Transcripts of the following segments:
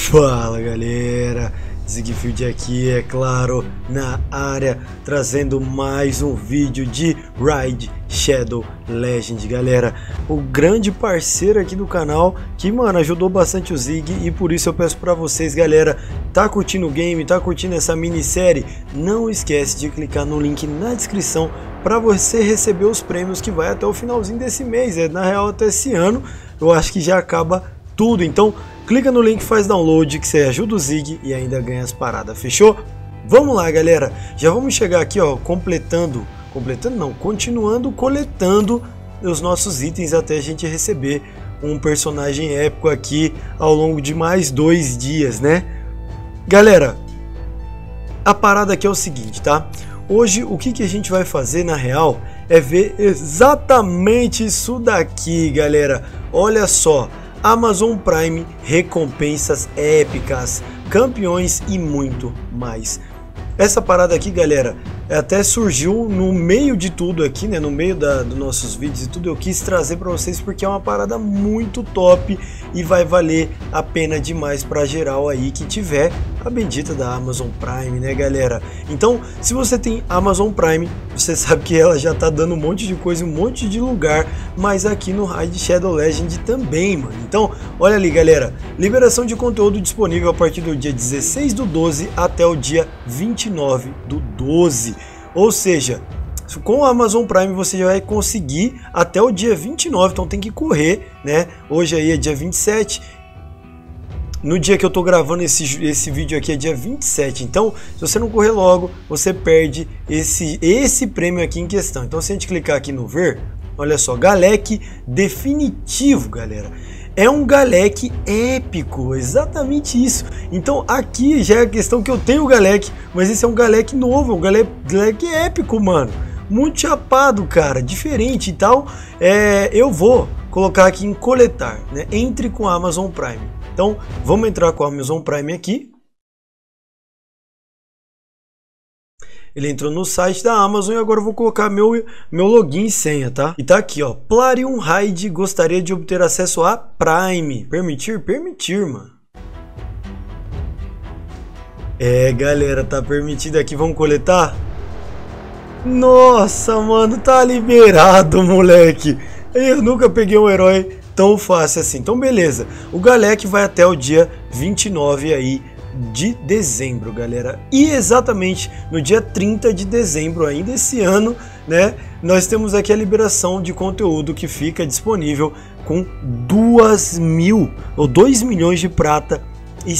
Fala galera, Zigfield aqui, é claro, na área, trazendo mais um vídeo de Raid Shadow Legend, galera. O grande parceiro aqui do canal, que, mano, ajudou bastante o Zig, e por isso eu peço pra vocês, galera, tá curtindo o game, tá curtindo essa minissérie? Não esquece de clicar no link na descrição pra você receber os prêmios que vai até o finalzinho desse mês, na real até esse ano, eu acho que já acaba tudo, então clica no link, faz download que você ajuda o Zig e ainda ganha as paradas, fechou? Vamos lá, galera, já vamos chegar aqui, ó, continuando coletando os nossos itens até a gente receber um personagem épico aqui ao longo de mais 2 dias, né? Galera, a parada aqui é o seguinte, tá? Hoje o que a gente vai fazer na real é ver exatamente isso daqui, galera. Olha só, Amazon Prime, recompensas épicas, campeões e muito mais. Essa parada aqui, galera, até surgiu no meio de tudo aqui, né? No meio dos nossos vídeos e tudo, eu quis trazer para vocês porque é uma parada muito top e vai valer a pena demais para geral aí que tiver a bendita da Amazon Prime, né, galera? Então, se você tem Amazon Prime, você sabe que ela já tá dando um monte de coisa, um monte de lugar, mas aqui no Raid Shadow Legend também, mano. Então, olha ali, galera, liberação de conteúdo disponível a partir do dia 16 do 12 até o dia 29 do 12. Ou seja, com o Amazon Prime você já vai conseguir até o dia 29, então tem que correr, né? Hoje aí é dia 27. No dia que eu tô gravando esse vídeo aqui é dia 27, então se você não correr logo, você perde esse prêmio aqui em questão. Então se a gente clicar aqui no ver, olha só, Galek definitivo, galera. É um Galek épico, exatamente isso. Então aqui já é a questão que eu tenho o Galek, mas esse é um Galek novo, um Galek épico, mano. Muito chapado, cara, diferente e tal. Eu vou colocar aqui em coletar, né? Entre com a Amazon Prime. Então vamos entrar com a Amazon Prime aqui. Ele entrou no site da Amazon e agora eu vou colocar meu login e senha, tá? E tá aqui, ó, Plarium Raid gostaria de obter acesso a Prime. Permitir? Permitir, mano. Galera, tá permitido aqui, vamos coletar? Nossa, mano, tá liberado, moleque. Eu nunca peguei um herói tão fácil assim. Então beleza, o Galek vai até o dia 29 aí de dezembro, galera, e exatamente no dia 30 de dezembro ainda esse ano, né, nós temos aqui a liberação de conteúdo que fica disponível com 2 milhões de prata e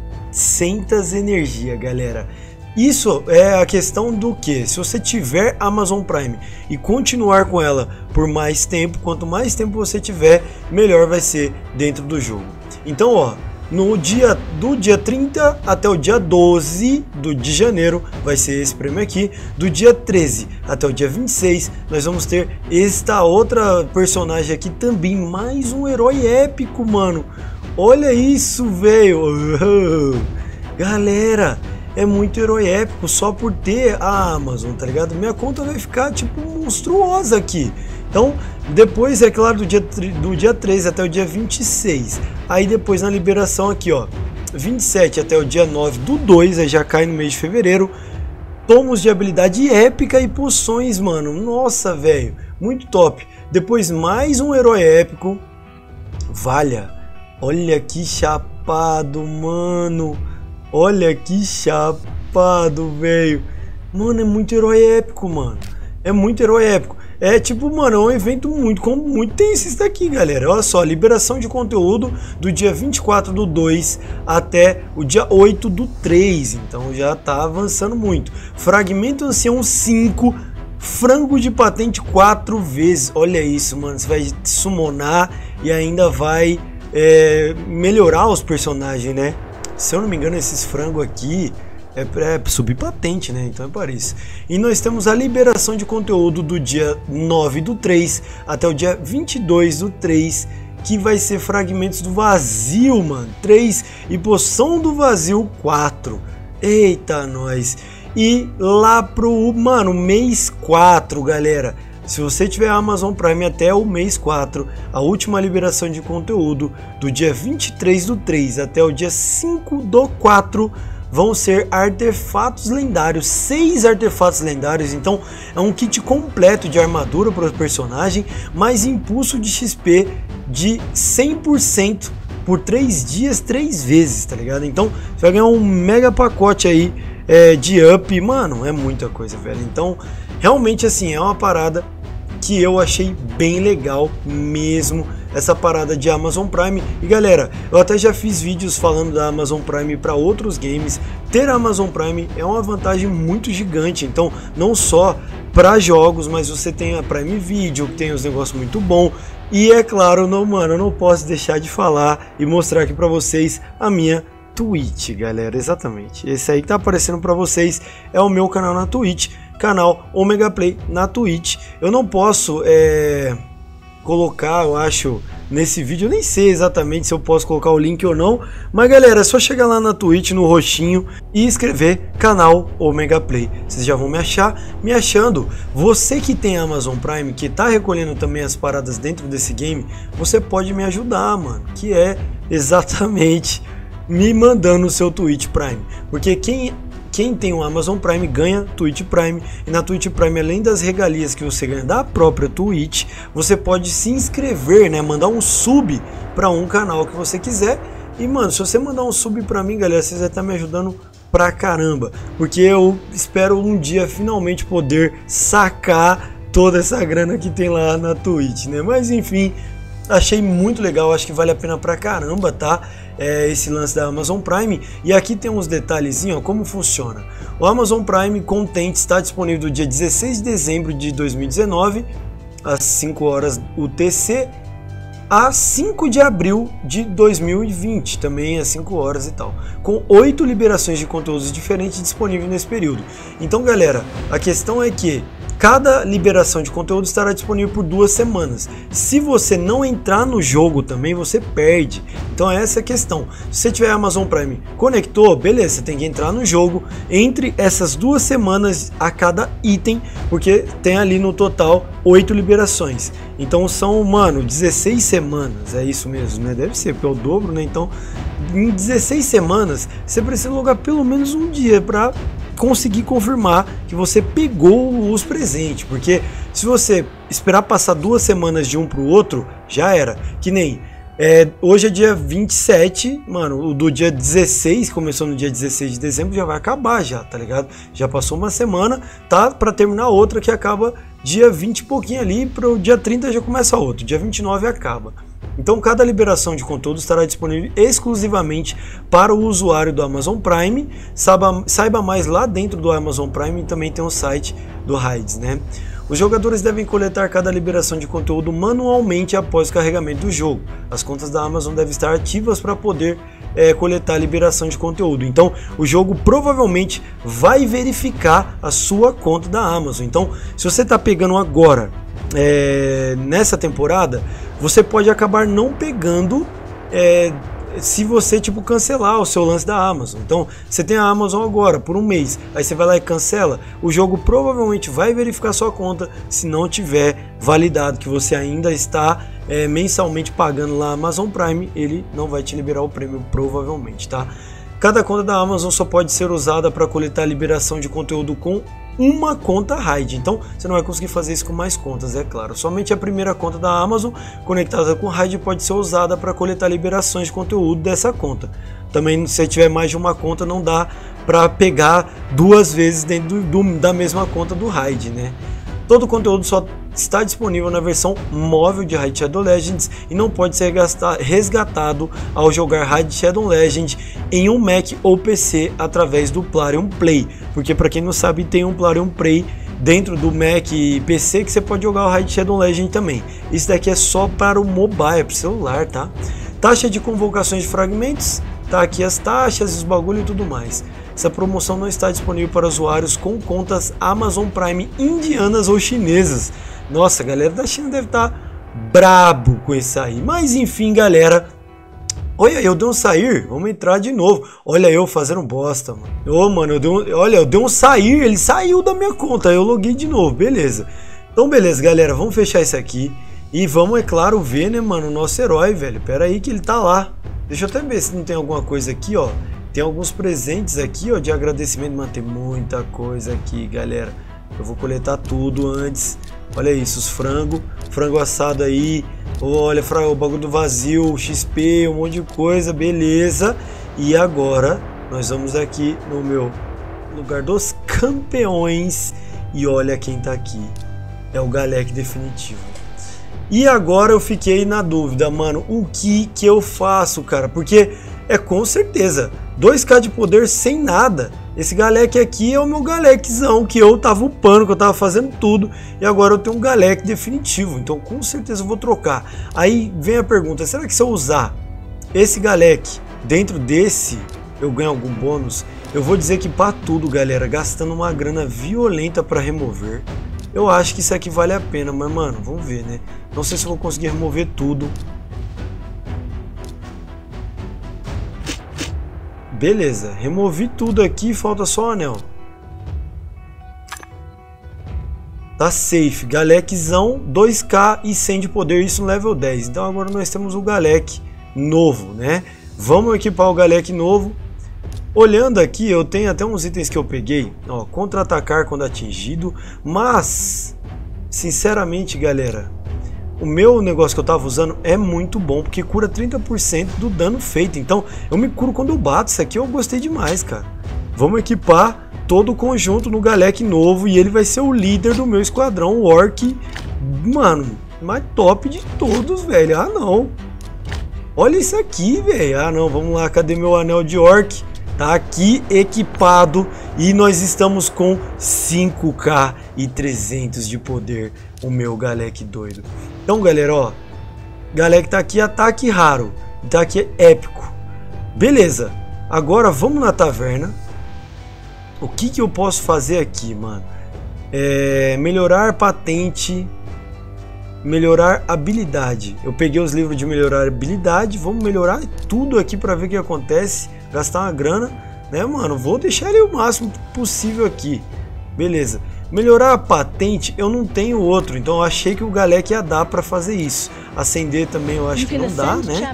700 energia, galera. Isso é a questão do que, se você tiver Amazon Prime e continuar com ela por mais tempo, quanto mais tempo você tiver, melhor vai ser dentro do jogo. Então, ó, do dia 30 até o dia 12 de janeiro vai ser esse prêmio aqui. Do dia 13 até o dia 26 nós vamos ter esta outra personagem aqui também, mais um herói épico, mano. Olha isso, velho. Galera, é muito herói épico só por ter a Amazon, tá ligado? Minha conta vai ficar tipo monstruosa aqui. Então, depois, é claro, do dia 13 até o dia 26. Aí depois na liberação aqui, ó, 27 até o dia 9 do 2, aí já cai no mês de fevereiro. Tomos de habilidade épica e poções, mano. Nossa, velho, muito top. Depois mais um herói épico. Valha. Olha que chapado, mano. Olha que chapado, velho. Mano, é muito herói épico, mano. É muito herói épico. É tipo, mano, é um evento muito tenso isso daqui, galera. Olha só, liberação de conteúdo do dia 24 do 2 até o dia 8 do 3. Então já tá avançando muito. Fragmento ancião 5. Frango de patente 4 vezes. Olha isso, mano. Você vai summonar e ainda vai melhorar os personagens, né? Se eu não me engano, esses frangos aqui é subir patente, né? Então é para isso. E nós temos a liberação de conteúdo do dia 9 do 3 até o dia 22 do 3, que vai ser fragmentos do vazio, mano, 3, e poção do vazio 4. Eita, nós. E lá pro, mano, mês 4, galera, se você tiver Amazon Prime até o mês 4, a última liberação de conteúdo do dia 23/3 até o dia 5/4 vão ser artefatos lendários, 6 artefatos lendários. Então é um kit completo de armadura para o personagem, mais impulso de XP de 100% por 3 dias, 3 vezes, tá ligado? Então você vai ganhar um mega pacote aí de up, mano, é muita coisa, velho. Então realmente assim, é uma parada que eu achei bem legal mesmo, essa parada de Amazon Prime. E galera, eu até já fiz vídeos falando da Amazon Prime para outros games. Ter a Amazon Prime é uma vantagem muito gigante, então não só para jogos, mas você tem a Prime Video, que tem os negócios muito bom. E é claro, mano, eu não posso deixar de falar e mostrar aqui para vocês a minha Twitch, galera. Exatamente, esse aí que tá aparecendo para vocês é o meu canal na Twitch, canal Omega Play na Twitch. Eu não posso colocar, eu acho, nesse vídeo, eu nem sei exatamente se eu posso colocar o link ou não, mas galera, é só chegar lá na Twitch, no roxinho, e escrever canal Omega Play. Vocês já vão me achar. Me achando, você que tem Amazon Prime, que tá recolhendo também as paradas dentro desse game, você pode me ajudar, mano, que é exatamente me mandando o seu Twitch Prime, porque quem tem o Amazon Prime ganha Twitch Prime, e na Twitch Prime, além das regalias que você ganha da própria Twitch, você pode se inscrever, né, mandar um sub para um canal que você quiser. E mano, se você mandar um sub para mim, galera, você vai estar me ajudando pra caramba, porque eu espero um dia finalmente poder sacar toda essa grana que tem lá na Twitch, né? Mas enfim, achei muito legal, acho que vale a pena pra caramba, tá? Esse lance da Amazon Prime. E aqui tem uns detalhezinhos, ó, como funciona. O Amazon Prime Content está disponível do dia 16 de dezembro de 2019, às 5 horas UTC, a 5 de abril de 2020, também às 5 horas e tal, com 8 liberações de conteúdos diferentes disponíveis nesse período. Então galera, a questão é que cada liberação de conteúdo estará disponível por 2 semanas. Se você não entrar no jogo também, você perde. Então essa é a questão. Se você tiver Amazon Prime, conectou, beleza, você tem que entrar no jogo entre essas 2 semanas a cada item, porque tem ali no total 8 liberações. Então são, mano, 16 semanas, é isso mesmo, né? Deve ser, porque é o dobro, né? Então em 16 semanas você precisa logar pelo menos um dia para conseguir confirmar que você pegou os presentes, porque se você esperar passar 2 semanas de um para o outro, já era. Que nem hoje é dia 27, mano, o do dia 16, começou no dia 16 de dezembro, já vai acabar já, tá ligado? Já passou uma semana, tá para terminar outra que acaba dia 20 e pouquinho ali, pro dia 30 já começa outro, dia 29 acaba. Então cada liberação de conteúdo estará disponível exclusivamente para o usuário do Amazon Prime. Saiba mais lá dentro do Amazon Prime, e também tem o site do Raids, né? Os jogadores devem coletar cada liberação de conteúdo manualmente após o carregamento do jogo. As contas da Amazon devem estar ativas para poder coletar a liberação de conteúdo. Então o jogo provavelmente vai verificar a sua conta da Amazon. Então se você está pegando agora nessa temporada, você pode acabar não pegando se você tipo cancelar o seu lance da Amazon. Então você tem a Amazon agora por um mês, aí você vai lá e cancela, o jogo provavelmente vai verificar sua conta. Se não tiver validado que você ainda está mensalmente pagando lá a Amazon Prime, ele não vai te liberar o prêmio provavelmente, tá? Cada conta da Amazon só pode ser usada para coletar liberação de conteúdo com uma conta RAID, então você não vai conseguir fazer isso com mais contas, é claro. Somente a primeira conta da Amazon conectada com RAID pode ser usada para coletar liberações de conteúdo dessa conta. Também, se tiver mais de uma conta, não dá para pegar 2 vezes dentro da mesma conta do RAID, né? Todo o conteúdo só está disponível na versão móvel de Raid Shadow Legends e não pode ser resgatado ao jogar Raid Shadow Legends em um Mac ou PC através do Plarium Play, porque para quem não sabe, tem um Plarium Play dentro do Mac e PC que você pode jogar o Raid Shadow Legends também. Isso daqui é só para o mobile, para o celular, tá? Taxa de convocações de fragmentos, tá aqui as taxas, os bagulho e tudo mais. Essa promoção não está disponível para usuários com contas Amazon Prime indianas ou chinesas. Nossa, a galera da China deve estar brabo com isso aí. Mas enfim, galera. Olha, eu dei um sair, vamos entrar de novo. Olha eu fazendo bosta, mano. Ô, mano, eu dei um sair, ele saiu da minha conta, aí eu loguei de novo, beleza. Então beleza, galera, vamos fechar isso aqui. E vamos, é claro, ver, né, mano, o nosso herói, velho. Pera aí que ele tá lá. Deixa eu até ver se não tem alguma coisa aqui, ó. Tem alguns presentes aqui, ó, de agradecimento. Mano, tem muita coisa aqui, galera. Eu vou coletar tudo antes. Olha isso, os frango assado aí. Olha, o bagulho do vazio, XP, um monte de coisa, beleza. E agora, nós vamos aqui no meu lugar dos campeões. E olha quem tá aqui. É o Galek definitivo. E agora eu fiquei na dúvida, mano, o que eu faço, cara? Porque é com certeza 2k de poder sem nada. Esse Galek aqui é o meu Galekzão, que eu tava upando, que eu tava fazendo tudo. E agora eu tenho um Galek definitivo, então com certeza eu vou trocar. Aí vem a pergunta, será que se eu usar esse Galek dentro desse, eu ganho algum bônus? Eu vou dizer que pra tudo, galera, gastando uma grana violenta pra remover, eu acho que isso aqui vale a pena, mas mano, vamos ver, né? Não sei se eu vou conseguir remover tudo. Beleza, removi tudo aqui, falta só o anel. Tá safe, Galekzão, 2k e 100 de poder, isso no level 10. Então agora nós temos o Galek novo, né? Vamos equipar o Galek novo. Olhando aqui, eu tenho até uns itens que eu peguei, ó, contra-atacar quando atingido, mas, sinceramente, galera, o meu negócio que eu tava usando é muito bom, porque cura 30% do dano feito, então eu me curo quando eu bato, isso aqui eu gostei demais, cara. Vamos equipar todo o conjunto no Galek novo e ele vai ser o líder do meu esquadrão, o Orc, mano, mais top de todos, velho, ah não. Olha isso aqui, velho, ah não, vamos lá, cadê meu anel de Orc? Tá aqui equipado e nós estamos com 5k e 300 de poder, o meu Galek doido. Então galera, ó, Galek tá aqui, ataque raro, tá aqui épico. Beleza, agora vamos na taverna. O que eu posso fazer aqui, mano? Melhorar patente, melhorar habilidade. Eu peguei os livros de melhorar habilidade, vamos melhorar tudo aqui para ver o que acontece. Gastar uma grana, né, mano? Vou deixar ele o máximo possível aqui. Beleza. Melhorar a patente, eu não tenho outro, então eu achei que o Galek ia dar pra fazer isso. Acender também eu acho que não dá, né?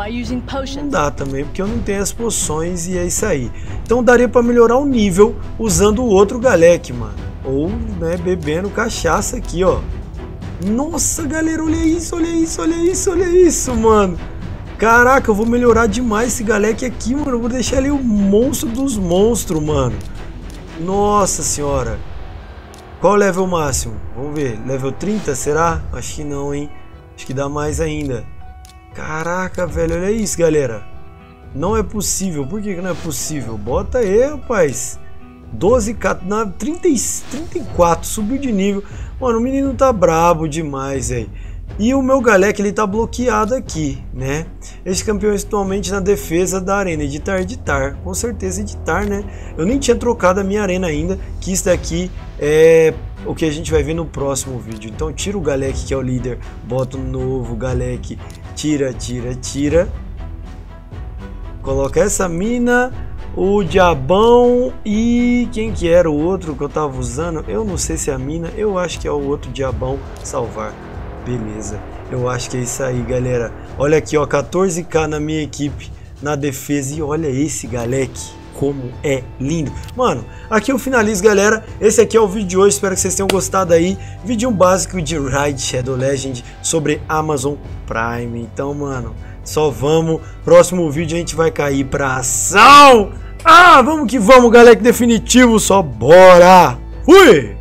Não dá também, porque eu não tenho as poções e é isso aí. Então daria pra melhorar o nível usando o outro Galek, mano. Ou, né, bebendo cachaça aqui, ó. Nossa, galera, olha isso, olha isso, olha isso, olha isso, mano. Caraca, eu vou melhorar demais esse Galek aqui, mano. Eu vou deixar ele o monstro dos monstros, mano. Nossa senhora. Qual o level máximo? Vamos ver. Level 30, será? Acho que não, hein? Acho que dá mais ainda. Caraca, velho. Olha isso, galera. Não é possível. Por que não é possível? Bota aí, rapaz. 12k, 34. Subiu de nível. Mano, o menino tá brabo demais, velho. E o meu Galek, ele tá bloqueado aqui, né? Esse campeão é atualmente na defesa da arena. Editar. Com certeza editar, né? Eu nem tinha trocado a minha arena ainda, que isso daqui é o que a gente vai ver no próximo vídeo. Então tira o Galek, que é o líder, bota um novo Galek, tira. Coloca essa mina, o diabão e quem que era o outro que eu tava usando? Eu não sei se é a mina, eu acho que é o outro diabão, salvar. Beleza, eu acho que é isso aí, galera. Olha aqui, ó, 14k na minha equipe na defesa. E olha esse Galek, como é lindo. Mano, aqui eu finalizo, galera. Esse aqui é o vídeo de hoje, espero que vocês tenham gostado aí. Vídeo básico de Raid Shadow Legend sobre Amazon Prime. Então, mano, só vamos. Próximo vídeo a gente vai cair pra ação. Ah, vamos que vamos, Galek definitivo. Só bora. Fui!